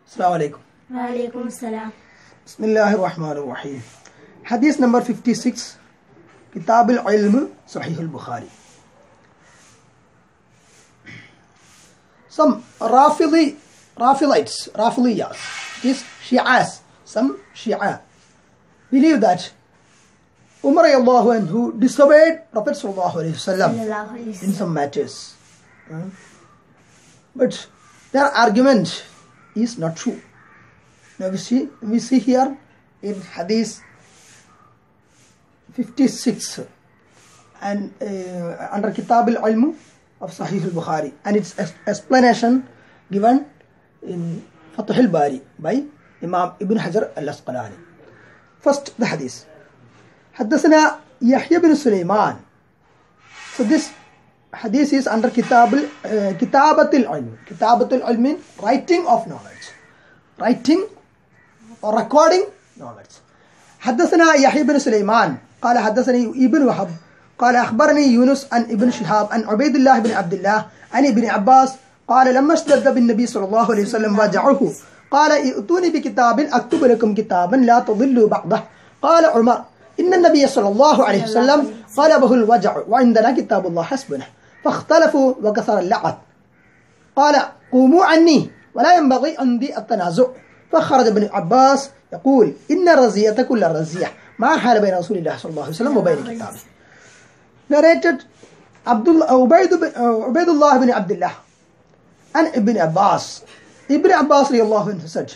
Assalamu alaikum. Wa alaikum assalam. Bismillahir Rahmanir Rahim. Hadith number 56, Kitab al-Ilm, Sahih al-Bukhari. Some Rafidiyas, these Shi'as, some Shi'a, believe that Umar radiallahu anhu disobeyed Prophet sallallahu alaihi wasallam in some matters. But their argument is not true. Now we see here in Hadith 56 and under Kitab al-Ilm of Sahih al-Bukhari, and its explanation given in Fath al-Bari by Imam Ibn Hajar al-Asqalani. First, the Hadith. حدثنا يحيى بن سليمان. So this Hadith is under Kitabat al-Ilm. Kitabat al-Ilm means writing of knowledge. Writing or recording knowledge. حدثنا يحيى بن سليمان قال حدثني ابن وهب قال أخبرني يونس عن ابن شهاب عن عبيد الله بن عبد الله عن ابن عباس قال لما اشتد بالنبي صلى الله عليه وسلم وجعه قال ائتوني بكتاب أكتب لكم كتابا لا تضلوا بعضه. قال عمر إن النبي صلى الله عليه وسلم غلبه الوجع وعندنا كتاب الله حسبنا. فاختلفوا وكثر اللعب. قال قوموا عني ولا ينبغي عندي التنازع. فخرج ابن عباس يقول إن الرزية كل الرزية ما حال بين رسول الله صلى الله عليه وسلم وبين كتابه. Narrated Ubaydullah bin Abdullah and Ibn Abbas. Ibn Abbas radiallahu anhu said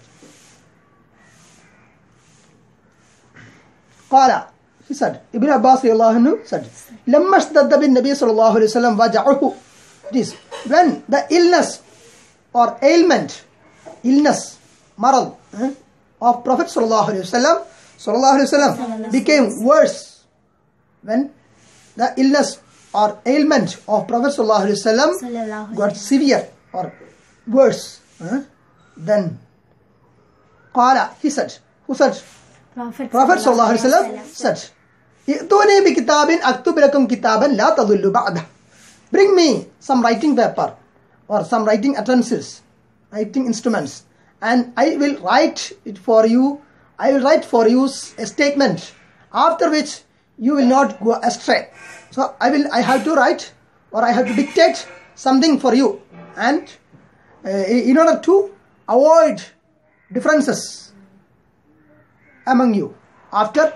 قال, he said, Ibn Abbas radiallahu anhu said, لما اشتد بالنبي صلى الله عليه وسلم وجعه. It is when the illness or ailment, marad of Prophet sallallahu alaihi wasallam became worse. When the illness or ailment of Prophet sallallahu alaihi wasallam got severe or worse, then qala, he said, who said? Prophet sallallahu alaihi wasallam said, "I'tuni bi kitabin aktub lakum kitaban la tadillu ba'dah." Bring me some writing paper or some writing utensils, writing instruments, and I will write it for you. I will write for you a statement after which you will not go astray. So I have to write or I have to dictate something for you, and in order to avoid differences among you after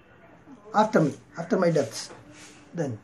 my death, then,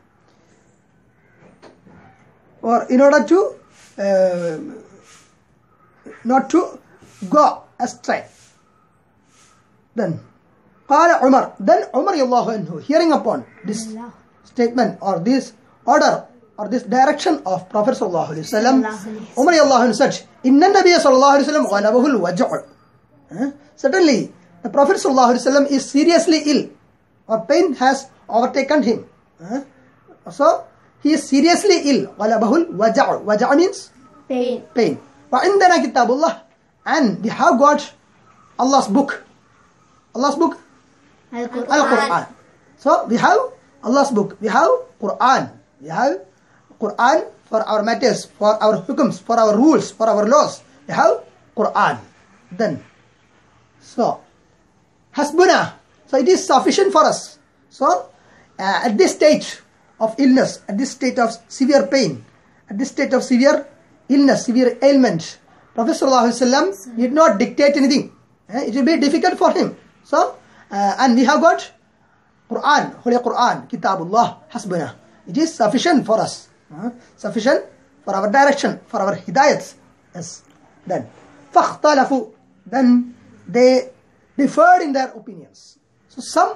or in order to not to go astray. Then قال Umar, then Umar radiallahu anhu, hearing upon this statement or this order or this direction of Prophet sallallahu alaihi wasallam, Umar radiallahu anhu said, "Inna Nabiy sallallahu alaihi wasallam ghalabahu al-waj'." Certainly, the Prophet sallallahu alaihi wasallam is seriously ill, or pain has overtaken him. So he is seriously ill. Ghalabahu al-waj'. Waj' means pain. Wa indana kitabullah, and we have got Allah's book. Allah's book, Al-Quran. So we have Allah's book. We have Quran. We have Quran for our matters, for our hukums, for our rules, for our laws. We have Quran. Then, so hasbuna. So it is sufficient for us. So at this stage of illness, at this state of severe pain, at this state of severe illness, severe ailment, Prophet sallallahu alaihi wasallam did not dictate anything. It will be difficult for him. So and we have got Quran, Holy Quran, Kitabullah, Hasbuna. It is sufficient for us, sufficient for our direction, for our hidayats. Yes. Then فَاخْتَلَفُوا, then they differed in their opinions. So some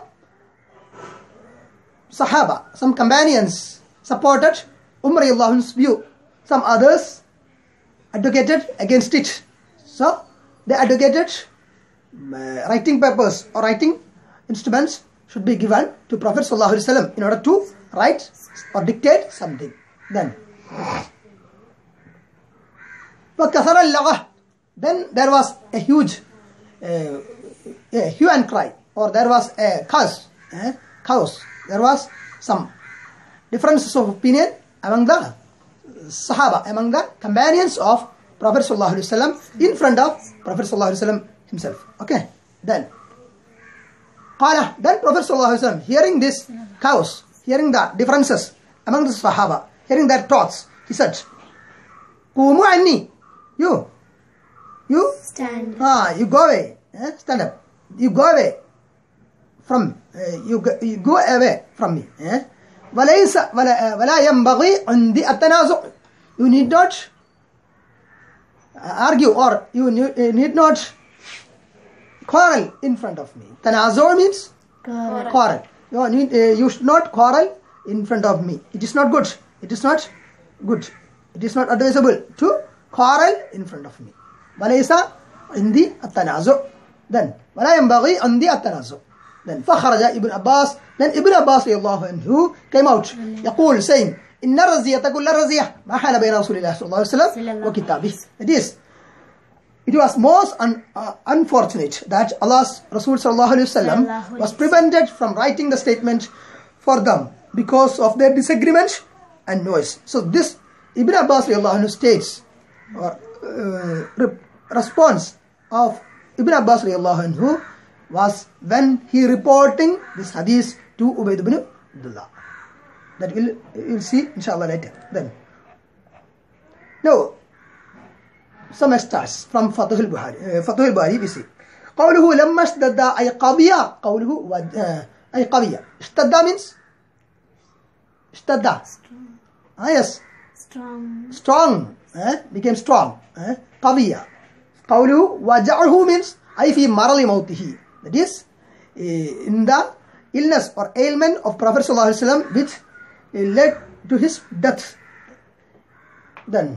Sahaba, some companions supported Umar radiallahu anhu's view. Some others advocated against it. So they advocated writing papers or writing instruments should be given to Prophet sallallahu alaihi wasallam in order to write or dictate something. Then then there was a huge hue and cry, or there was a chaos. There was some differences of opinion among the Sahaba, among the companions of Prophet sallallahu alaihi wasallam in front of Prophet sallallahu alaihi wasallam himself. Okay. Then Prophet sallallahu alaihi wasallam, hearing this chaos, hearing the differences among the Sahaba, hearing their thoughts, he said, "Qumu anni, you stand. You go away. Stand up. You go away from you go away from me. وليس ولا ينبغي عندي التنازع. You need not argue, or you need not quarrel in front of me. Tanazu means quarrel. You should not quarrel in front of me. It is not good. It is not good. It is not advisable to quarrel in front of me. وليس عندي التنازع. Then ولا ينبغي عندي التنازع. Then فخرج Ibn Abbas. Then Ibn Abbas رضي الله came out يقول, saying, إن الرزية كل الرزية ما حال بين رسول الله صلى الله عليه وسلم وكتابه. It was most unfortunate that Allah's Rasul sallallahu alaihi wasallam was prevented from writing the statement for them because of their disagreement and noise. So this Ibn Abbas radiallahu anhu states, or response of Ibn Abbas radiallahu anhu was when he reporting this hadith to Ubayd ibn Abdullah. That we'll see inshallah later. Then now some extras from Fathul Bari we see. قوله لما اشتد أي قضية. قوله أي قضية. اشتد means اشتد. Yes. Strong. Became strong. قضية. قوله وجعه means أي في مرض موته. That is in the illness or ailment of Prophet sallallahu alaihi wasallam which led to his death. Then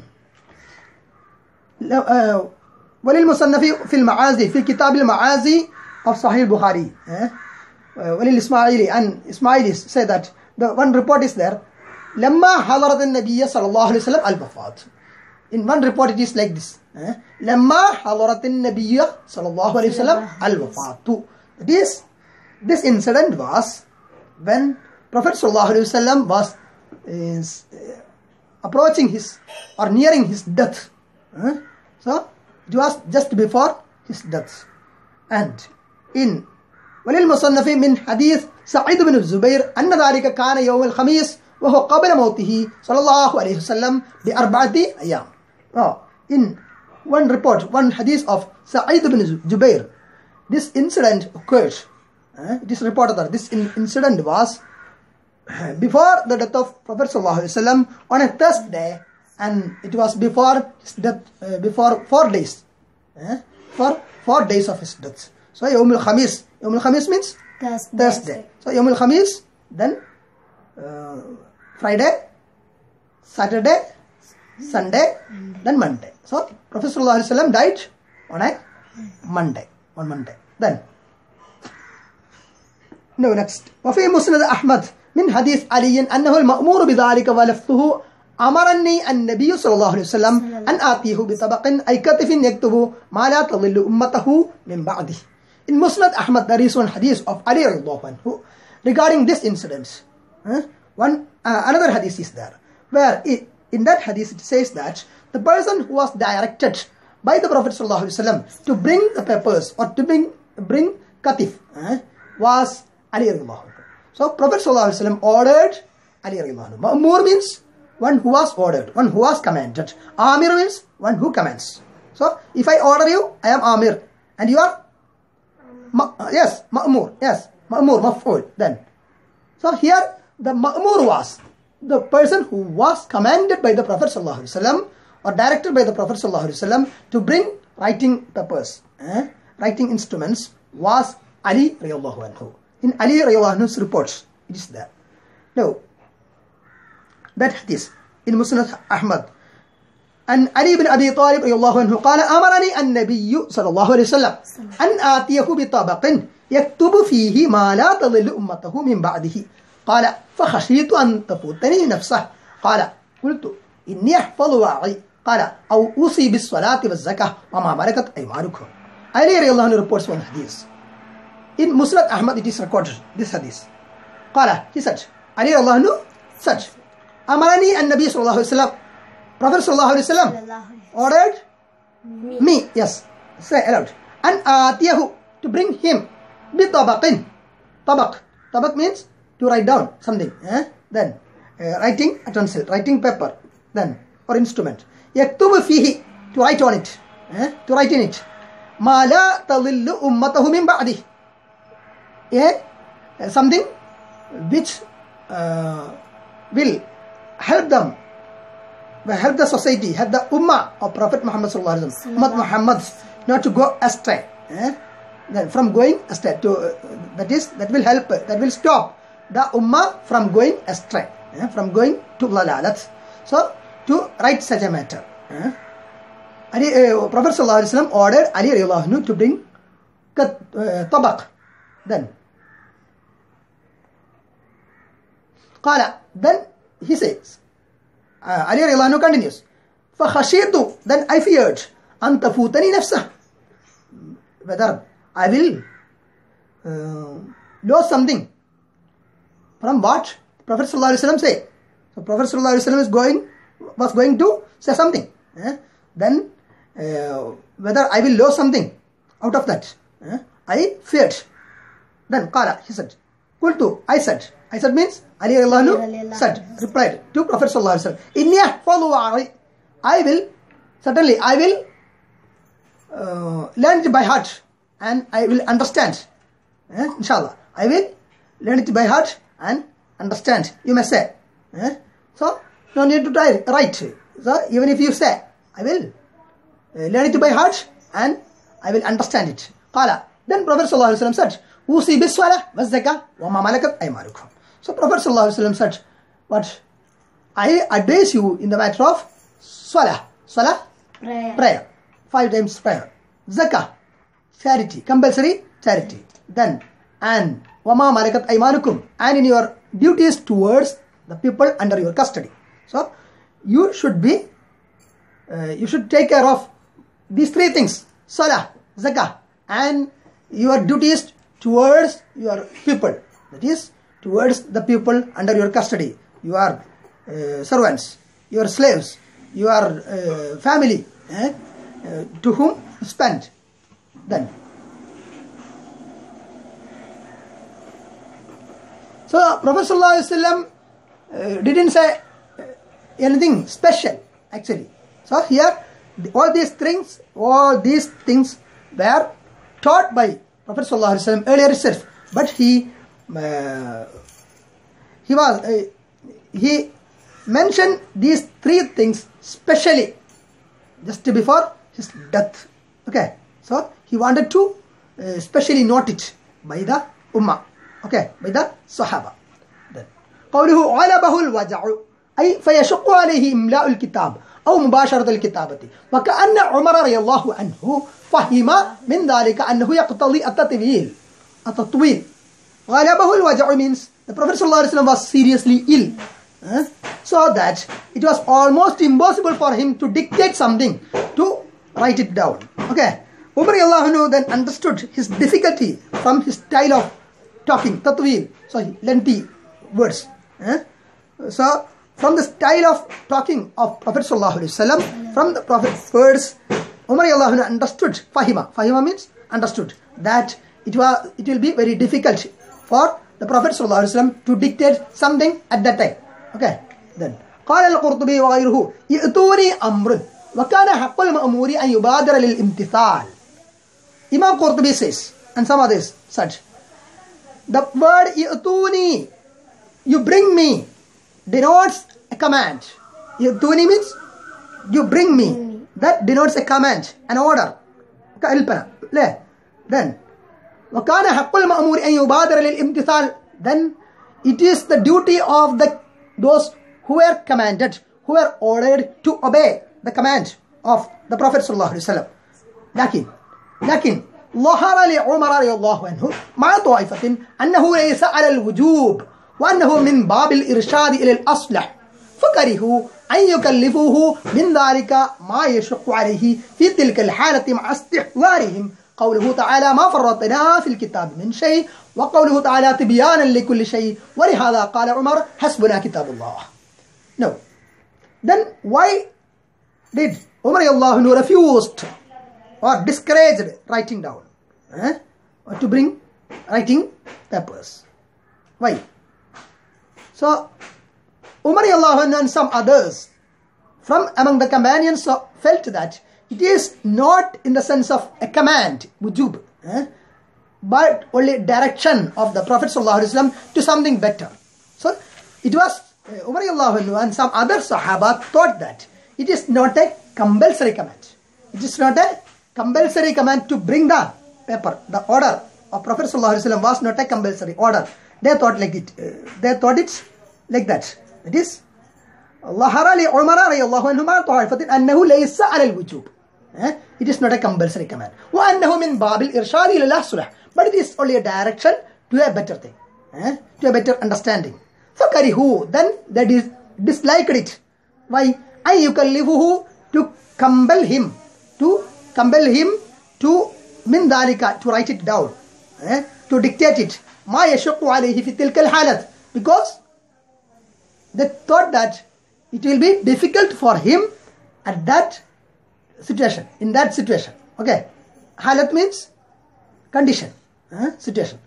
وللمصنف في المعازي في كتاب المعازي of Sahih Bukhari. وللإسماعيلي, and Ismaili say that the one report is there. لما حضرت النبي صلى الله عليه وسلم الوفاة. In one report it is like this. لما حضرت النبي صلى الله عليه وسلم الوفاة. This incident was when Prophet صلى الله عليه وسلم was approaching his or nearing his death. So it was just before his death. And in وللمصنف من حديث سعيد بن الزبير أن ذلك كان يوم الخميس وهو قبل موته صلى الله عليه وسلم بأربعة أيام. In one report, one hadith of Sa'id ibn Jubair, this incident occurred. It is reported that this incident was before the death of Prophet sallallahu alaihi wasallam on a Thursday, and it was before his death, before 4 days. For 4 days of his death. So Yawm al-Khamis. Yawm al-Khamis means Thursday. So Yawm al-Khamis, then Friday, Saturday, Sunday, then Monday. So Prophet sallallahu alaihi wasallam died on a Monday. Then no, next. وفي مسند أحمد من حديث علي أنه المأمور بذلك ولفظه أمرني النبي صلى الله عليه وسلم أن آتيه بطبق أي كتف يكتب ما لا تضل أمته من بعده. In Musnad Ahmad there is one hadith of Ali radiallahu anhu regarding this incident. Another hadith is there where in that hadith it says that the person who was directed by the Prophet sallallahu alaihi wasallam to bring the papers or to bring katif was Ali radiallahu anhu. So Prophet sallallahu alaihi wasallam ordered Ali radiallahu anhu. Ma'mur means one who was ordered, one who was commanded. Amir means one who commands. So if I order you, I am Amir, and you are yes, Ma'mur, yes, Ma'mur, Maf'ul. Then so here the Ma'mur was the person who was commanded by the Prophet sallallahu alaihi wasallam or directed by the Prophet sallallahu alaihi wasallam to bring writing papers, writing instruments was Ali radiallahu anhu. In Ali radiallahu anhu's reports, it is there. Now, that hadith in Musnad Ahmad. And Ali ibn Abi Talib radiallahu anhu قال أمرني النبي صلى الله عليه وسلم أن آتيه بطبق يكتب فيه ما لا تضل أمته من بعده. قال فخشيت أن تفوتني نفسه. قال قلت إني أحفظ وعي. قال أو أوصي بالصلاة والزكاة وما ملكت أيمانكم. Ali radiallahu anhu reports one hadith. In Musnad Ahmad it is recorded, this hadith. قال, he said, Ali radiallahu anhu said, Amarani and Nabi sallallahu alaihi wasallam, Prophet sallallahu alaihi wasallam ordered Me, yes. Say aloud. An atiyahu, to bring him. Bitabaqin. Tabaq means to write down something. Then writing utensil, writing paper. Then or instrument. Yaktubu fihi, to write on it. To write in it. Ma la tadillu ummatahu min ba'dih. Something which will help them, help the society, help the ummah of Prophet Muhammad sallallahu alaihi wasallam, Ummah Muhammad, not to go astray. Then from going astray to that will help, that will stop the ummah from going astray, from going to lalalat. So to write such a matter, Prophet sallallahu alaihi wasallam ordered Ali radiallahu anhu to bring tabaq. Then then he says, Ali radiallahu anhu continues, فَخَشِيتُ, then I feared, أَن تَفُوتَنِي نَفْسَهُ, whether I will lose something from what Prophet sallallahu alaihi wasallam say. So Prophet sallallahu alaihi wasallam was going to say something. Then whether I will lose something out of that, I feared. Then qala, he said, qultu, I said means Ali radiallahu anhu said, replied to Prophet sallallahu alaihi wasallam, inni ahfadhu, I will learn it by heart and I will understand. Inshallah, I will learn it by heart and understand, you may say. So no need to write. So even if you say, I will learn it by heart and I will understand it. Qala, then Prophet sallallahu alaihi wasallam said, usi bis-salah waz-zakah wa ma malakat aymanukum. So Prophet sallallahu alaihi wasallam said, what? I advise you in the matter of salah, prayer, 5 times prayer, zakah, charity, compulsory charity, then and wa ma malakat aymanukum, and in your duties towards the people under your custody. So you should take care of these 3 things: salah, zakah, and your duties towards your people, that is towards the people under your custody, your servants, your slaves, your family, to whom you spend. Then so Prophet sallallahu alaihi wasallam didn't say anything special actually. So here all these things were taught by Prophet sallallahu alaihi wasallam earlier itself, but he mentioned these 3 things specially just before his death. Okay, so he wanted to specially note it by the ummah, okay, by the sahaba. Then قوله غلبه الوجع أي فيشق عليه إملاء الكتاب أو مباشرة الكتابة، وكأن عمر رضي الله عنه فهم من ذلك أنه يقتضي التطويل. غلبه الوجع means the Prophet ﷺ was seriously ill, so that it was almost impossible for him to dictate something, to write it down. Okay, Umar radiallahu anhu then understood his difficulty from his style of talking, tatwil, so lengthy words. So from the style of talking of Prophet ﷺ, from the Prophet's words, Umar radiallahu anhu understood, fahima means understood, that it will be very difficult for the Prophet ﷺ to dictate something at that time. Okay, then قال القرطبي وغيره يأتوني أمر وكان حق المأمور أن يبادر للامتثال. Imam Qurtubi says, and some others said, the word يأتوني, you bring me, denotes a command. يأتوني means you bring me, that denotes a command, an order. Then وكان حق المأمور أن يبادر للامتثال, then it is the duty of those who were commanded, who were ordered to obey the command of the Prophet sallallahu alaihi wasallam. لكن ظهر لعمر رضي الله عنه مع طائفة أنه ليس على الوجوب وأنه من باب الإرشاد إلى الأصلح، فكرهوا أن يكلفوه من ذلك ما يشق عليه في تلك الحالة مع استحضارهم قوله تعالى ما فرطنا في الكتاب من شيء، وقوله تعالى تبيانا لكل شيء، ولهذا قال عمر حسبنا كتاب الله. No. Then why did Umar radiallahu anhu refused or discouraged writing down, or to bring writing papers. Why? So Umar radiallahu anhu and some others from among the companions felt that it is not in the sense of a command, wujub, but only direction of the Prophet ﷺ to something better. So it was Umar radiallahu anhu and some other Sahaba thought that it is not a compulsory command. It is not a compulsory command to bring the paper. The order of Prophet ﷺ was not a compulsory order. They thought like it. They thought it's like that. It is ظهر لعمر رضي الله عنهما طائفة أنه ليس على الوجوب. It is not a compulsory command. وأنه من باب الإرشاد إلى الصلح. But it is only a direction to a better thing, to a better understanding. فكرهوا, then they disliked it. Why? أن يكلفه, to compel him to من ذلك, to write it down, to dictate it. ما يشق عليه في تلك الحالة, because they thought that it will be difficult for him at that situation, in that situation. Okay, halat means condition, situation.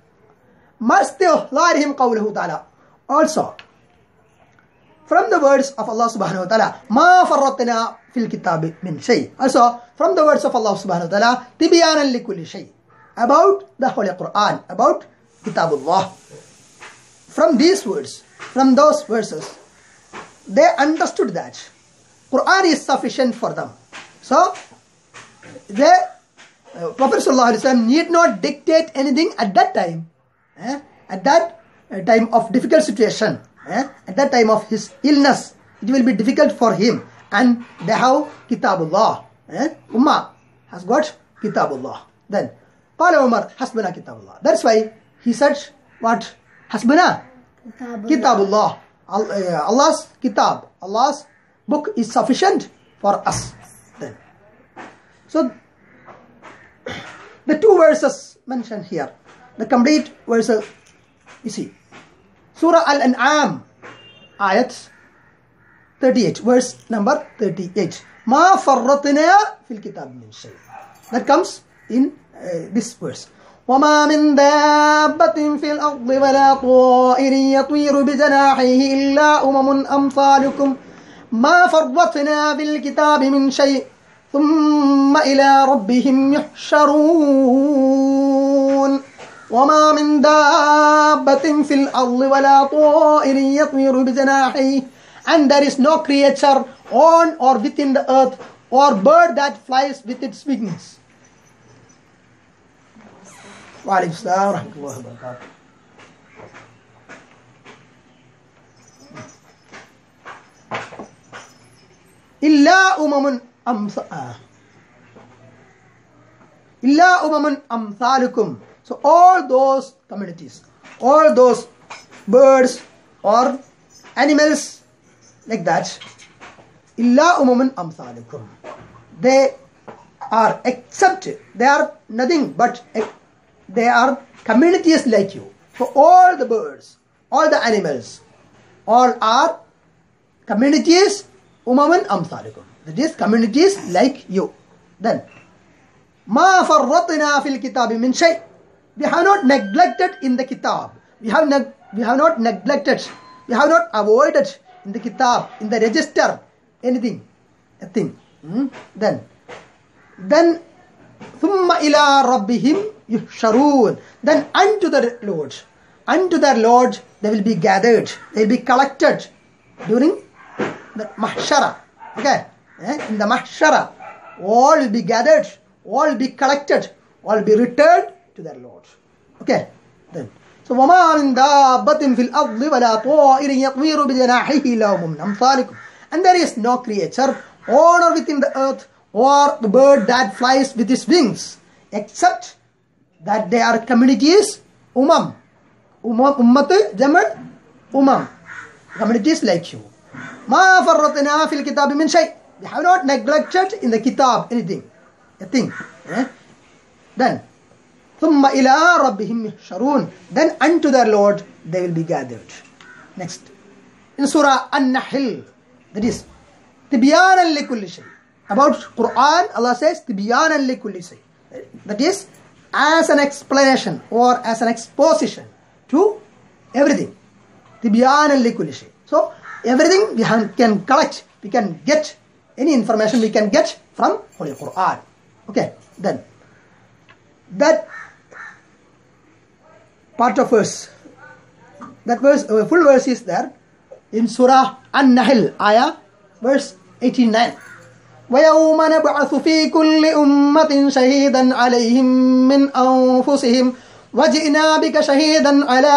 Also from the words of Allah subhanahu wa ta'ala, ma farratna fil kitab min shay. Also from the words of Allah subhanahu wa ta'ala, tibyanan li kulli shay, about the Holy Quran, about Kitabullah. From these words, from those verses, they understood that Quran is sufficient for them. So they Prophet ﷺ need not dictate anything at that time, at that time of difficult situation, at that time of his illness. It will be difficult for him, and they have Kitabullah. Ummah has got Kitabullah. Then Qala Umar hasbuna Kitabullah. That's why he said what? Hasbuna Kitabullah. Allah's kitab, Allah's book is sufficient for us. Then, so the two verses mentioned here, the complete verses, you see, Surah Al-An'am, ayat 38, verse number 38. Ma farratna fil kitab min shay. That comes in this verse. وما من دابة في الأرض ولا طائر يطير بجناحيه إلا أمثالكم ما فرطنا في الكتاب من شيء ثم إلى ربهم يحشرون وما من دابة في الأرض ولا طائر يطير بجناحيه. And there is no creature on or within the earth or bird that flies with its wings. وعليكم السلام ورحمة الله وبركاته. إلا أمم أمثالكم. So all those communities, all those birds or animals like that, إلا أمم أمثالكم, they are except, they are nothing but they are communities like you. So all the birds, all the animals, all are communities, umaman amthalikum. That is communities like you. Then, ma farratna fil kitab min shay. We have not neglected in the kitab. We have not neglected. We have not avoided in the kitab, in the register, anything, a thing. Then, thumma ila rabbihim yuhsharun. Then unto their Lord, they will be gathered, they will be collected during the mahshara. Okay, in the mahshara, all will be gathered, all will be collected, all will be returned to their Lord. Okay, then. So وَمَا مِن دَابَّةٍ فِي الْأَرْضِ وَلَا طَائِرٍ يَطِيرُ بِجَنَاحِهِ إِلَّا أُمَمٌ أَمْثَالُكُم. And there is no creature on or within the earth or the bird that flies with its wings, except that they are communities, ummat, jamal, communities like you. Ma farratna fil kitab min shay. They have not neglected in the kitab anything, a thing. Then, thumma ila rabbihim yuhsharun. Then unto their Lord they will be gathered. Next, in Surah An-Nahl, that is, tibyanan li kulli shay. about Quran, Allah says, Tibyanan li kulli shay. That is, as an explanation or as an exposition to everything. Tibyanan li kulli shay. So, everything we can collect, we can get, any information we can get from Holy Quran. Okay, then, that part of verse, that verse, full verse is there in Surah An-Nahl, ayah, verse 89. وَيَوْمَ نَبْعَثُ فِي كُلِّ أُمَّةٍ شَهِيدًا عَلَيْهِمْ مِنْ أَنفُسِهِمْ وَجِئْنَا بِكَ شَهِيدًا عَلَى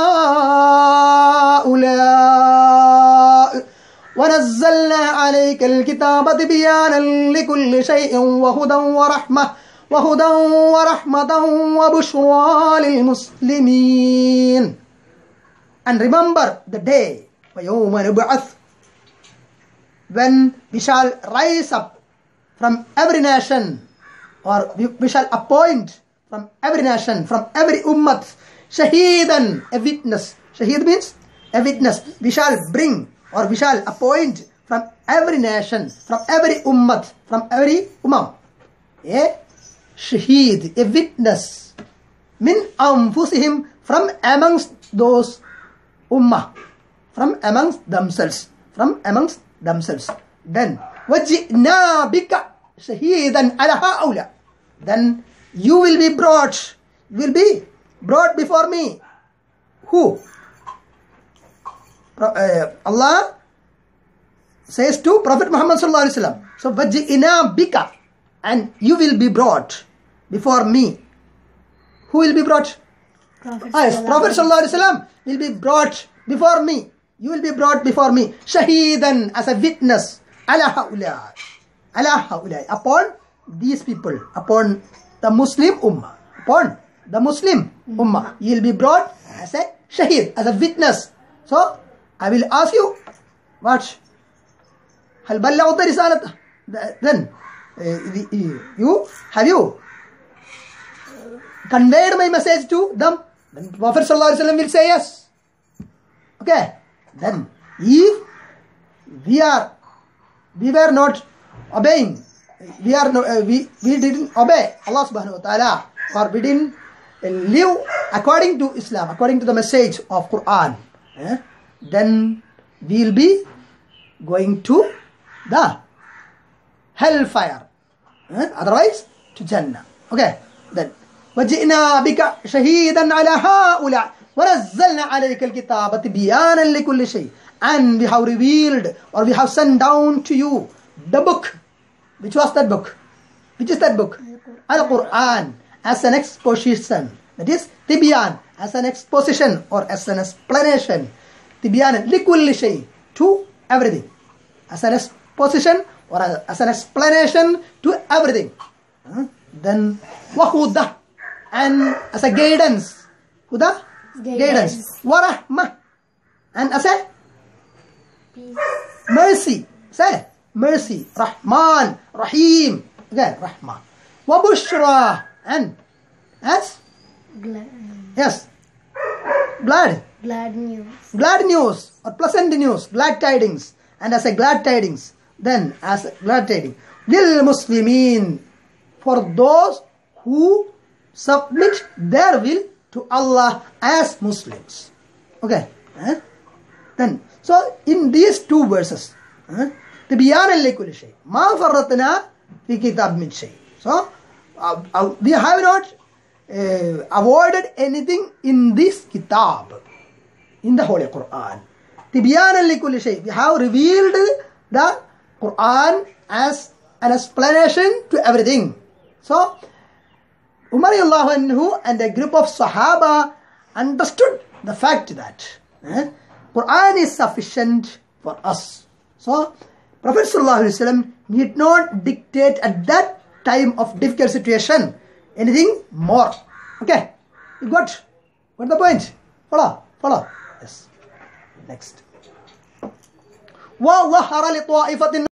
هَؤُلَاءِ وَنَزَّلْنَا عَلَيْكَ الْكِتَابَ تِبْيَانًا لِكُلِّ شَيْءٍ وَهُدًى وَرَحْمَةً وَبُشْرَى لِلْمُسْلِمِينَ. And remember the day, وَيَوْمَ نُبْعَثُ, when we shall rise up from every nation, or we shall appoint from every nation, from every ummah, shaheedan, a witness. Shaheed means a witness. We shall bring, or we shall appoint from every nation, from every ummah, from every ummah, a shaheed, a witness, min anfusihim, from amongst those ummah, from amongst themselves, Then, وَجِئْنَا بِكَ شَهِيدًا عَلَى هَؤُلَاءِ, then you will be brought before me. Who? Allah says to Prophet Muhammad sallallahu alaihi wasallam. So, وَجِئْنَا بِكَ, and you will be brought before me. Who will be brought? Prophet sallallahu alaihi wasallam will be brought before me. You will be brought before me, shaheedan, as a witness, ala haulai, upon these people, upon the Muslim ummah, you will be brought as a shaheed, as a witness. So, I will ask you, what? Hal ballagta risalata? Then, have you conveyed my message to them? Then Prophet sallallahu alaihi wasallam will say yes. Okay. Then, if we were not obeying, we didn't obey Allah subhanahu wa ta'ala, or we didn't live according to Islam, according to the message of Quran, then we will be going to the hellfire, otherwise to Jannah. Okay, then وَجِئْنَا بِكَ شَهِيدًا عَلَى هَؤُلَاءِ وَنَزَّلْنَا عَلَيْكَ الْكِتَابَ تِبْيَانًا لِكُلِّ شَيْءٍ, and we have revealed, or we have sent down to you the book. Which was that book? Which is that book? Al-Quran, as an exposition. That is Tibyan, as an exposition or as an explanation. Tibyan likulli shay, to everything. As an exposition or as an explanation to everything. Then wahuda, and as a guidance. Huda, guidance. Warahmah, and as a peace. Mercy. Say mercy. Rahman, Rahim. Again, Rahman. Wabushra, and as yes, glad news. Glad news, or pleasant news, glad tidings, and as a glad tidings. Then as a glad tidings, lil Muslimin, for those who submit their will to Allah as Muslims. Okay. Then, so in these two verses, Tibyanan likulli shay, ma farratna fi kitab min shay. So, we have not avoided anything in this kitab, in the Holy Quran. Tibyanan likulli shay, we have revealed the Quran as an explanation to everything. So, Umar radhiyallahu anhu and a group of Sahaba understood the fact that Quran is sufficient for us. So, Prophet sallallahu alaihi wasallam need not dictate at that time of difficult situation anything more. Okay, you got the point? Follow. Yes. Next. وَظَهَرَ لِطَائِفَةٍ